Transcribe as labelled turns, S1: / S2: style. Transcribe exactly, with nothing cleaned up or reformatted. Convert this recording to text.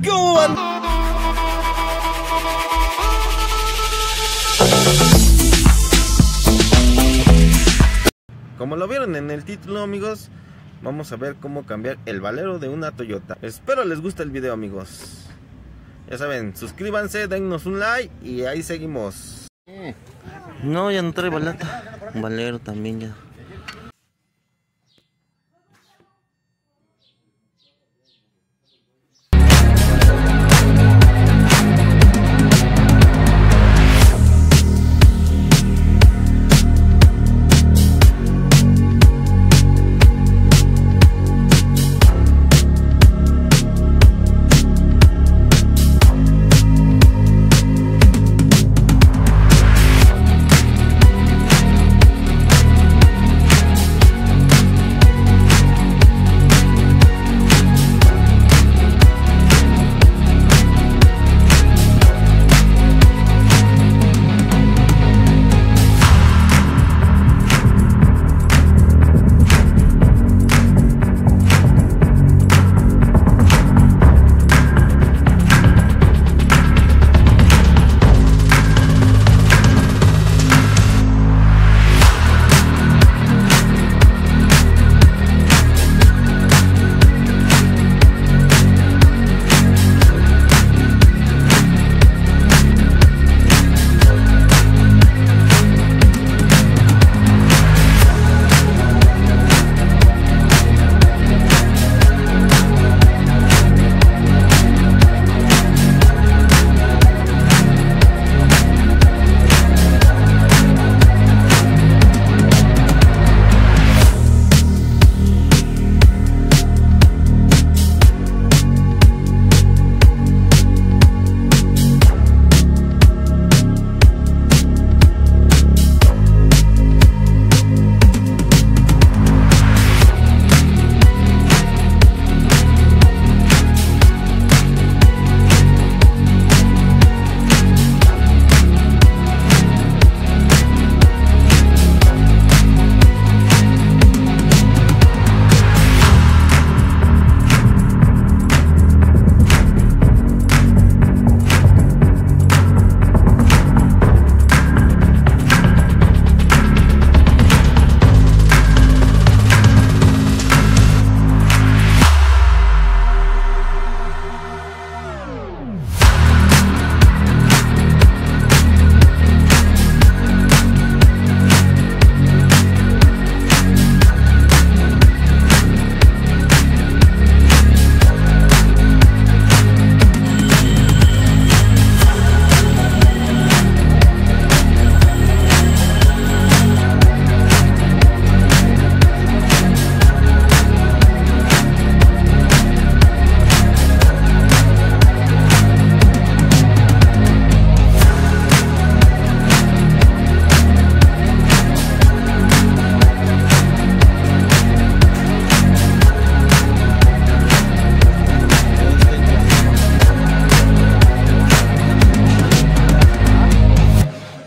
S1: ¿Cómo van? Como lo vieron en el título, amigos, vamos a ver cómo cambiar el valero de una Toyota. Espero les guste el video, amigos. Ya saben, suscríbanse, dennos un like y ahí seguimos. No, ya no trae balata. Un valero también ya.